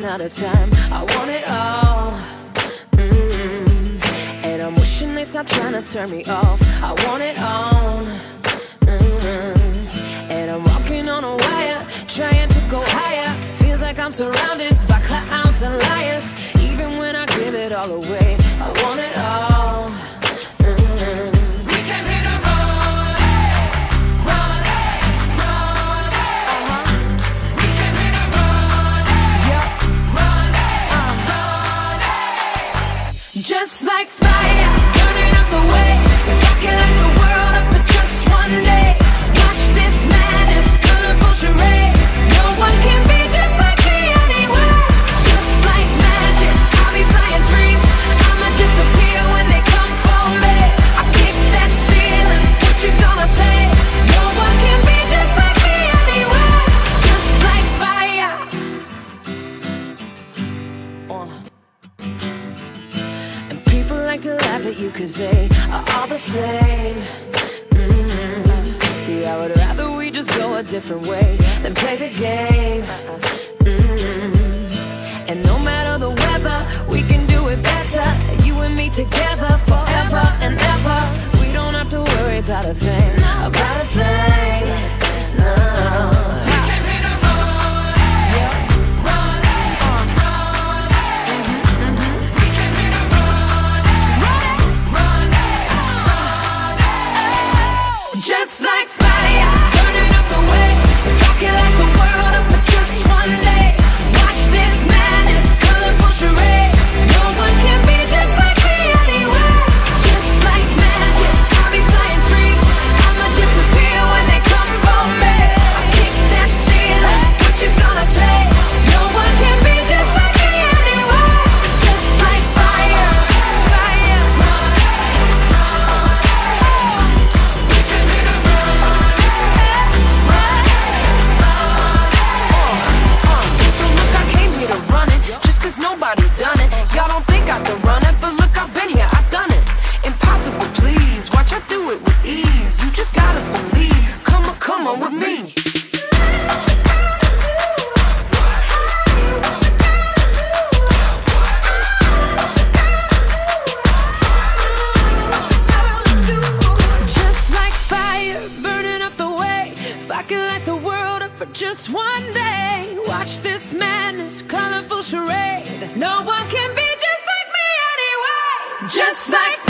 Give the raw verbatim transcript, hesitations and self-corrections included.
out of time. I want it all. Mm-hmm. And I'm wishing they stop trying to turn me off. I want it all. Mm-hmm. And I'm walking on a wire, trying to go higher. Feels like I'm surrounded by clowns and liars. Even when I give it all away, I want it all. Mm-hmm. We came here to run, run, run. Uh-huh. We came here to run, yep. Run, uh-huh. Just like fire, burning up the way. If I can light the world up for just one day, watch this madness, colorful charade. No one can be just like me anywhere. Just like magic, I'll be flying free. I'ma disappear when they come for me. I kick that ceiling, what you gonna say? No one can be just like me anywhere. Just like fire. uh. And people like to laugh at you cause they are all the same. Mm-hmm. See, I would rather we just go a different way than play the game. Mm-hmm. And no matter the weather, we can do it better. You and me together forever and ever. We don't have to worry about a thing, about a thing. No. We came here to run, yeah. Run, uh. run. Mm-hmm, mm-hmm. We came here to run, run, run, run. Just like fire, burning up the way. If I can light the world up for just one day, watch this madness, colorful charade. No one can be just like me anywhere. Just like magic, I'll be flying free. I'ma disappear when they come for me. I kick that ceiling, what you gonna say? No one can be just like me anywhere. Just like fire, fire. We came here to run, run, run. So look, I came here to run it, just cause nobody's done it. Y'all don't think I can run it, but look, I've been here, I've done it. Impossible, please, watch I do it with ease. You just gotta believe, come on, come on with me. Just like fire, burning up the way. If I could light the world up for just one day, watch this madness, colorful charade. No one can be just like me anyway. Just like